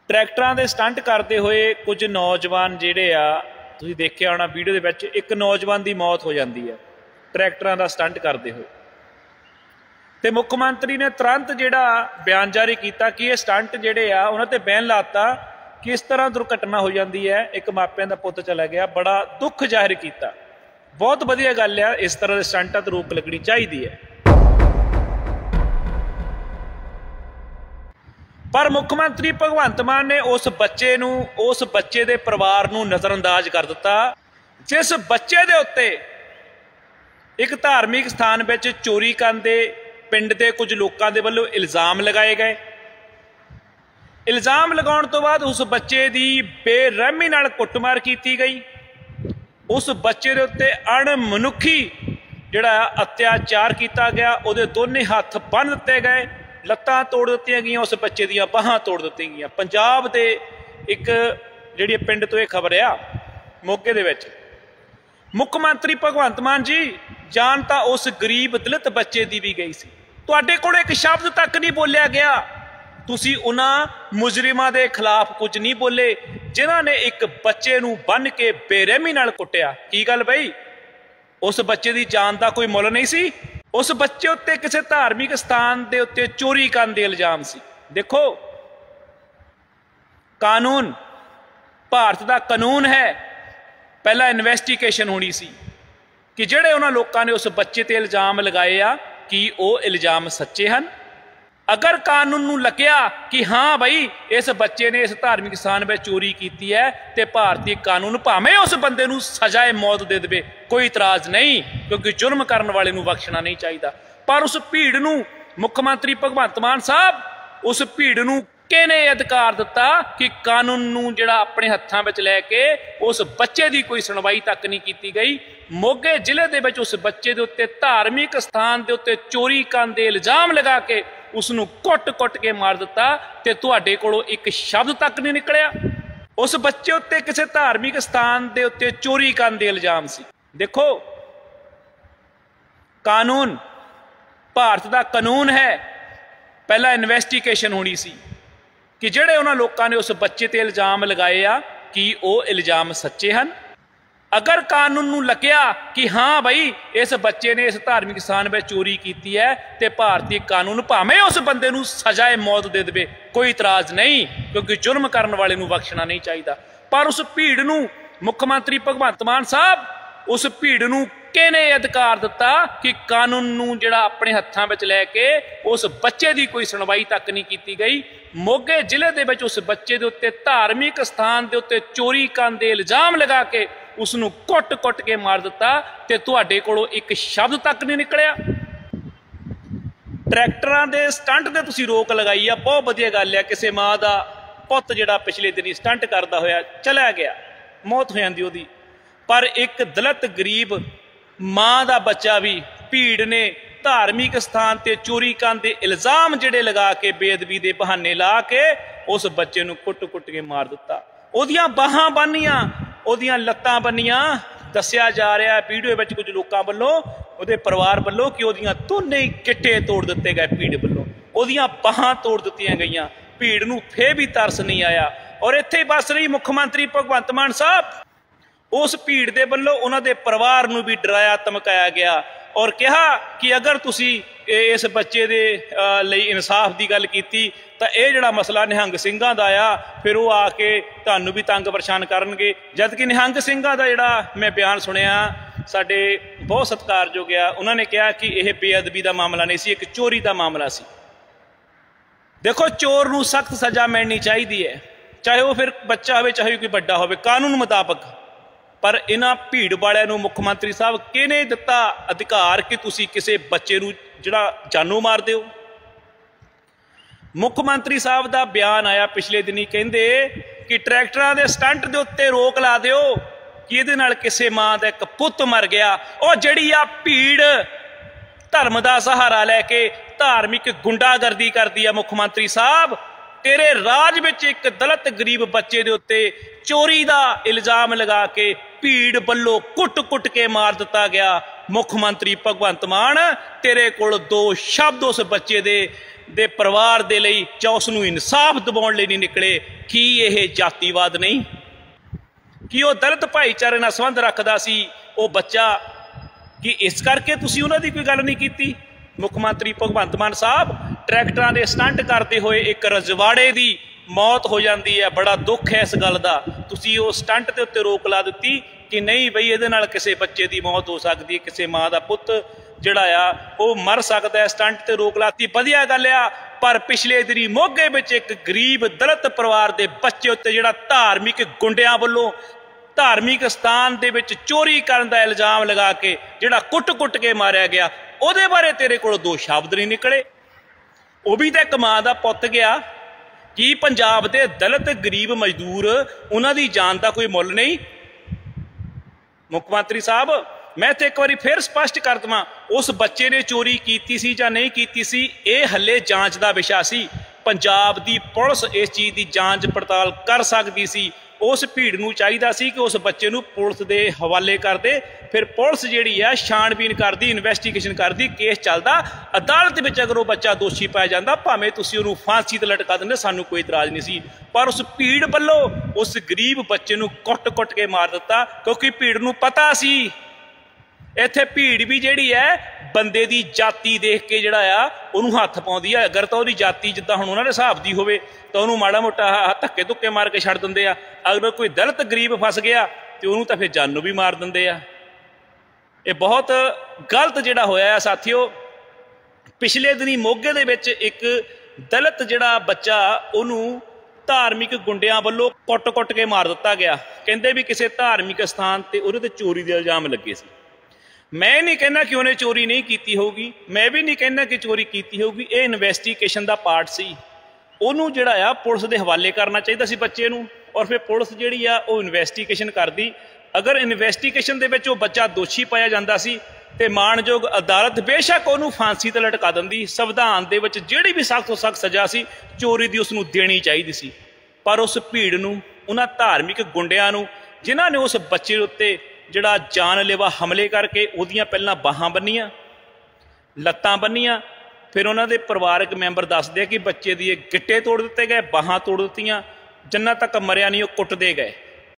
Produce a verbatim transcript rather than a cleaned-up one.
ट्रैक्टरां दे stunt करते हुए कुछ नौजवान जिहड़े आ तुसीं देखिआ होना वीडियो दे विच एक नौजवान की मौत हो जाती है ट्रैक्टरां दा स्टंट करते हुए। तो मुख मंत्री ने तुरंत जिहड़ा बयान जारी किया कि ये स्टंट जिहड़े आ उन्हां ते बैन लाता कि इस तरह दुर्घटना हो जाती है। एक मापिਆਂ ਦਾ पुੱਤ चला गया, बड़ा दुख जाहिर किया। बहुत वधिया गल है, इस तरह के स्टंटां ते रोक लगनी चाहिए है। पर मुख्यमंत्री भगवंत मान ने उस बच्चे नूं उस बच्चे दे परिवार नूं नज़रअंदाज कर दिता जिस बच्चे दे उत्ते एक धार्मिक स्थान विच चोरी करन दे पिंड दे कुछ लोगों के वल्लों इल्जाम लगाए गए। इल्जाम लगाउण तो बाद उस बच्चे की बेरहमी नाल कुटमार की गई। उस बच्चे दे उत्ते अणमनुखी जिहड़ा अत्याचार किया गया। उहदे दोने हत्थ बन दिते गए, लत्तां तोड़ दित्तियां गईयां, उस बच्चे दीयां बाहां तोड़ दित्तियां गईयां। पंजाब दे एक जिहड़ी पिंड तो यह खबर आ मोगे दे विच मुख मंत्री भगवंत मान जी जान तां उस गरीब दलित बच्चे की भी गई सी। तुहाडे कोल एक शब्द तक नहीं बोलिया गया। तुसी उन्हां मुजरिमां दे खिलाफ कुछ नहीं बोले जिन्हां ने एक बच्चे नूं बन के बेरहमी नाल कुटिया। की गल बई, उस बच्चे की जान का कोई मुल नहीं सी? उस बच्चे उत्ते किसी धार्मिक स्थान के उत्ते चोरी करने के इल्जाम सी। देखो कानून भारत का कानून है, पहला इन्वेस्टिगेशन होनी सी कि जिहड़े उन्हां लोकां ने उस बच्चे ते इल्जाम लगाए आ कि वो इल्जाम सच्चे हैं। अगर कानून नूं लग्या कि हाँ बई इस बच्चे ने इस धार्मिक स्थान में चोरी की है तो भारतीय कानून भावें उस बंदे नूं सजाए मौत दे दे, कोई इतराज़ नहीं, क्योंकि जुर्म करने वाले नूं बख्शना नहीं चाहिए। पर उस भीड़ नूं मुख्यमंत्री भगवंत मान साहब उस भीड़ नूं किहने अधिकार दिता कि कानून नूं जिहड़ा अपने हत्थां विच लैके उस बच्चे की कोई सुनवाई तक नहीं की गई। मोगे जिले दे विच उस बच्चे दे उत्ते धार्मिक स्थान दे उत्ते चोरी करन दे इल्जाम लगा के उसनूं कुट कुट के मार दिता ते तुहाडे कोलों एक शब्द तक नहीं निकलिया। उस बच्चे उत्ते किसी धार्मिक स्थान दे उत्ते चोरी करन दे इल्जाम सी। देखो कानून भारत का कानून है, पहला इन्वेस्टिगेशन होनी सी कि जिहड़े उन्हां लोकां ने उस बच्चे ते इल्जाम लगाए आ कि वो इल्जाम सच्चे हैं। अगर कानून नूं लग्या कि हाँ बई इस बच्चे ने इस धार्मिक स्थान में चोरी की है तो भारतीय कानून भावें उस बंदे नूं सजाए मौत दे दे, कोई इतराज़ नहीं, क्योंकि जुर्म करने वाले नूं बख्शना नहीं चाहिए। पर उस भीड़ नूं मुख्यमंत्री भगवंत मान साहब उस भीड़ नूं किहने अधिकार दिता कि कानून नूं जिहड़ा अपने हत्थां विच लैके उस बच्चे की कोई सुनवाई तक नहीं की गई। मोगे जिले दे विच उस बच्चे दे उत्ते धार्मिक स्थान दे उत्ते चोरी करन दे इल्जाम लगा के उसनूं कुट कुट के मार दिता ते तुहाडे कोलों एक शब्द तक नहीं निकलिया। ट्रैक्टरां दे स्टंट ते तुसीं रोक लगाई आ, बहुत वधिया गल है। किसी माँ का पुत जिहड़ा पिछले दिनी स्टंट करदा होया चला गया, मौत हो जाती उहदी। पर एक दलित गरीब माँ का बच्चा भी भीड़ ने धार्मिक स्थान ते चोरी करन दे इल्जाम जिहड़े लगा के बेअदबी दे बहाने ला के उस बच्चे नूं कुट कुट के मार दिता। उहदियां बाहां बन्नियां, उहदियां लत्तां बन्नियां। दस्सिया जा रहा है वीडियो में कुछ लोगों वालों उहदे परिवार वालों कि उहदियां दोने ही गिट्टे तोड़ दिते गए, भीड़ वालों उहदियां बाहां तोड़ दित्तियां गईयां। भीड़ नूं फिर भी तरस नहीं आया। और इत्थे बस नहीं, मुख्यमंत्री भगवंत मान साहब उस भीड़ दे वल्लों उन्हां दे परिवार नूं भी डराया धमकाया गया और कहा कि अगर तुसी इस बच्चे दे लई इंसाफ की गल कीती तां इह जिहड़ा मसला निहंग सिंघां दा आ फिर वो आके तुहानूं भी तंग परेशान करनगे। जबकि निहंग सिंघां दा जिहड़ा मैं बयान सुनिया साडे बहुत सत्कारयोग आ, उन्होंने कहा कि यह बेअदबी का मामला नहीं सी, एक चोरी का मामला सी। देखो चोर नूं सख्त सज़ा मिलनी चाहिए है, चाहे वो फिर बच्चा हो चाहे कोई बड़ा हो, कानून मुताबक। पर इन्हां भीड़ वालियां नूं मुख्यमंत्री साहब किहने दिता अधिकार कि तुसीं किसी बच्चे नूं जिहड़ा जानों मार दिओ? मुख्यमंत्री साहब का बयान आया पिछले दिनी, कहंदे कि ट्रैक्टरां दे स्टंट दे उत्ते रोक ला दिओ कि इहदे नाल किसी मां दा इक पुत्त मर गया। और जिहड़ी आ भीड़ धर्म का सहारा लैके धार्मिक गुंडागर्दी करदी आ मुख्यमंत्री साहब, तेरे राज विच एक दलित गरीब बच्चे दे उत्ते चोरी का इल्जाम लगा के भीड़ बल्लों कुट कुट के मार दिता गया। मुख मंत्री भगवंत मान तेरे कोल दो शब्द उस बच्चे दे दे परिवार दे लई जां उस नूं इंसाफ दिवाउण लई नहीं निकले। की यह जातिवाद नहीं? कि वह दलित भाईचारे नाल संबंध रखदा सी वो बच्चा? कि इस करके तुसीं उन्हां दी कोई गल नहीं कीती? मुख मंत्री भगवंत मान साहब ट्रैक्टरां दे स्टंट करते हुए एक रजवाड़े की मौत हो जाती है, बड़ा दुख है इस गल का। तुसीं उस स्टंट के उत्ते रोक ला दी कि नहीं बई इहदे नाल किसी बच्चे की मौत हो सकती है, किसी माँ का पुत जिहड़ा आ वो मर सकता है, स्टंट ते रोक लाती, वधिया गल आ। पर पिछले दिनी मोगे विच एक गरीब दलित परिवार के बच्चे उत्ते जिहड़ा धार्मिक गुंडियां वल्लों धार्मिक स्थान दे विच चोरी करन दा इल्जाम लगा के जिहड़ा कुट कुट के मारिया गया, उहदे बारे तेरे कोल दो शब्द नहीं निकले। वो भी तो एक माँ का पुत गया। कि पंजाब के दलित गरीब मजदूर उन्हां दी जान का कोई मुल नहीं? मुख मंत्री साहब मैं तो एक बार फिर स्पष्ट कर देवां, उस बच्चे ने चोरी की सी जां नहीं की सी, यह हले जांच का विषय सी। पंजाब की पुलिस इस चीज़ की जांच पड़ताल कर सकती सी। उस भीड़ नूं चाहिदा सी कि उस बच्चे नूं पुलिस के हवाले कर दे, फिर पुलिस जिहड़ी है छाणबीन करदी, इन्वैस्टिगेशन करदी, केस चलदा, अदालत में अगर वो बच्चा दोषी पाया जाता भावें तुसीं उहनूं फांसी ते लटका दिंदे, सानूं कोई इतराज़ नहीं सी। पर उस भीड़ वल्लों उस गरीब बच्चे नूं कुट कुट के मार दिता, क्योंकि भीड़ नूं पता सी इत्थे भीड़ भी जिहड़ी है बंदे की जाति देख के जिहड़ा आ उहनूं हत्थ पाउंदी है। अगर तो उहदी जाति जिद्दां हुण उहनां दे हिसाब दी होवे तो उहनूं माड़ा मोटा धक्के धुक्के मार के छड्ड दिंदे आ। अगर कोई दलित गरीब फस गया तो उहनूं तां फिर जानों भी मार दिंदे आ। ये बहुत गलत जिहड़ा होया है साथियों। पिछले दिनी मोगे दे विच एक दलित जिहड़ा बच्चा उहनूं धार्मिक गुंडियां वल्लों कुट कुट के मार दिता गया। कहंदे भी किसी धार्मिक स्थान ते उहदे ते चोरी दे इल्जाम लगे सी। मैं नहीं कहना कि उन्हें चोरी नहीं की होगी, मैं भी नहीं कहना कि चोरी की होगी, ये इन्वैस्टिगेशन का पार्ट सी। उन्होंने जिहड़ा आ पुलिस के हवाले करना चाहिए सी बच्चे नूं, और फिर पुलिस जिहड़ी आ वो इन्वैस्टिगेशन करदी। अगर इन्वैस्टिगेशन दे विच वो बच्चा दोषी पाया जाता सी ते माणयोग अदालत बेशक उहनूं फांसी ते लटका दिंदी। संविधान दे विच जिहड़ी भी सख्त तो सख्त सज़ा सी चोरी की उसनूं देनी चाहिए सी। पर उस भीड़ नूं, उन्हां धार्मिक गुंडियां नूं जिन्हां ने उस बच्चे उत्ते जिहड़ा जानलेवा हमले करके उहदियां पहलां बाहां बन्नियां, लत्तां बन्नियां, फिर उन्हां दे परिवारक मैंबर दसदे कि बच्चे दी गिट्टे तोड़ दिते गए, बाहां तोड़ दित्तियां, जिन्ना तक मरिया नहीं वो कुटदे गए।